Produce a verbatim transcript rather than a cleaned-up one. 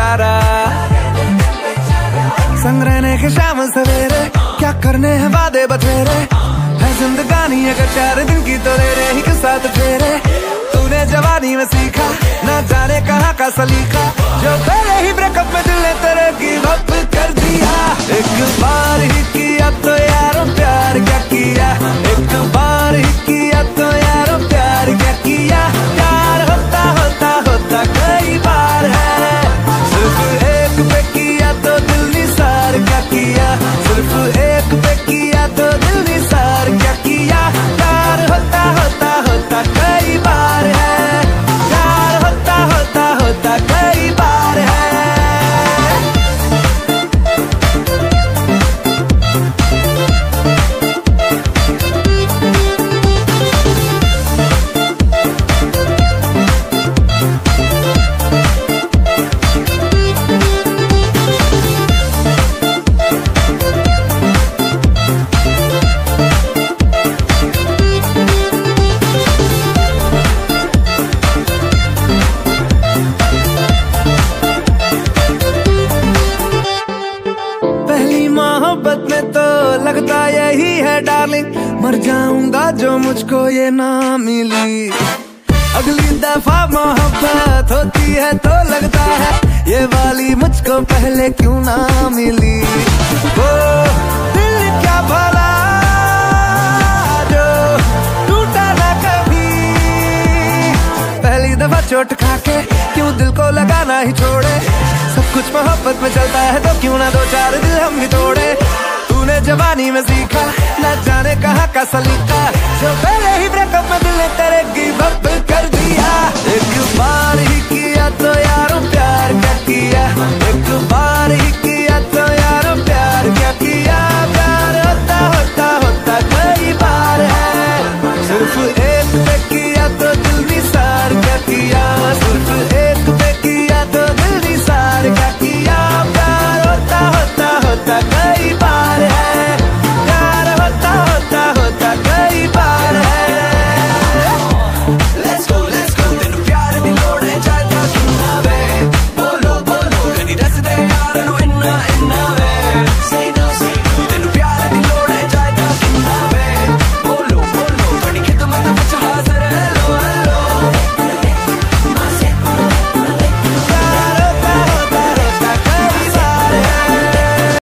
बेचारा। संग रहने के शाम सवेरे, क्या करने हैं वादे बथेरे, है जिंदगानी अगर चार दिन की तो ले रहे ही साथ फेरे। तूने जवानी में सीखा ना जाने कहाँ का सलीका, जो पहले ही ब्रेकअप में दिल ने तेरे गिव अप कर दिया। एक बार ही किया तो यारो प्यार क्या किया, एक बार ही किया तो यारो प्यार क्या किया। प्यार होता होता होता कई बार है, सिर्फ एक पे किया तो दिल निसार क्या किया, सिर्फ एक पे किया तो दिल निसार क्या किया। प्यार होता होता होता कई बार है, प्यार होता होता होता कई बार है। मोहब्बत में तो लगता यही है डार्लिंग, मर जाऊंगा जो मुझको ये ना मिली। अगली दफा मोहब्बत होती है तो लगता है ये वाली मुझको पहले क्यों ना मिली। वो दिल क्या भला जो टूटा ना कभी, पहली दफा चोट खाके क्यों दिल को लगाना ही छोड़े। सब कुछ मोहब्बत में चलता है तो क्यों ना दो चार दिल हम भी तोड़े। तूने जवानी में सीखा न जाने कहाँ का सलीका, जो पहले ही ब्रेकअप में दिल ने तेरे गिव अप कर दिया। एक बार